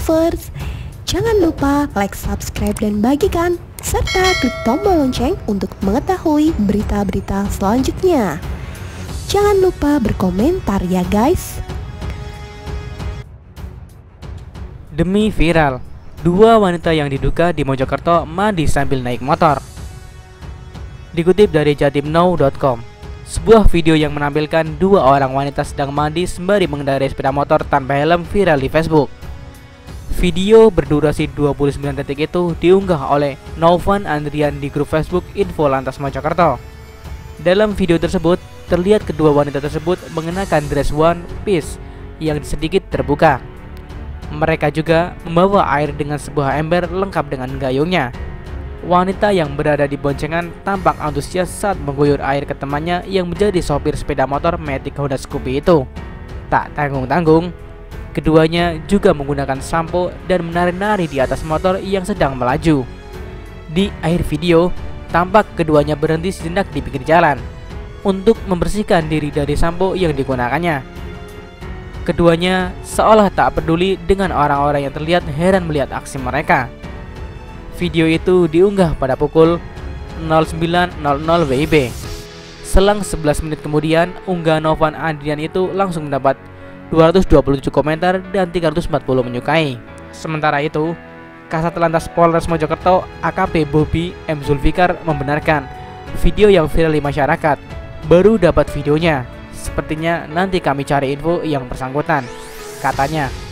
lovers. Jangan lupa like, subscribe, dan bagikan, serta klik tombol lonceng untuk mengetahui berita-berita selanjutnya. Jangan lupa berkomentar ya guys. Demi viral, dua wanita yang diduga di Mojokerto mandi sambil naik motor. Dikutip dari jatimnow.com, sebuah video yang menampilkan dua orang wanita sedang mandi sembari mengendarai sepeda motor tanpa helm viral di Facebook. Video berdurasi 29 detik itu diunggah oleh Novan Andrian di grup Facebook Info Lantas Mojokerto. Dalam video tersebut, terlihat kedua wanita tersebut mengenakan dress one piece yang sedikit terbuka. Mereka juga membawa air dengan sebuah ember lengkap dengan gayungnya. Wanita yang berada di boncengan tampak antusias saat mengguyur air ke temannya yang menjadi sopir sepeda motor Matic Honda Scoopy itu. Tak tanggung-tanggung, keduanya juga menggunakan sampo dan menari-nari di atas motor yang sedang melaju. Di akhir video, tampak keduanya berhenti sejenak di pinggir jalan untuk membersihkan diri dari sampo yang digunakannya. Keduanya seolah tak peduli dengan orang-orang yang terlihat heran melihat aksi mereka. Video itu diunggah pada pukul 09.00 WIB. Selang 11 menit kemudian, unggahan Novan Andrian itu langsung mendapat 227 komentar dan 340 menyukai. Sementara itu, Kasat Lantas Polres Mojokerto AKP Bobi M. Zulfikar membenarkan video yang viral di masyarakat. Baru dapat videonya. Sepertinya nanti kami cari info yang bersangkutan, katanya.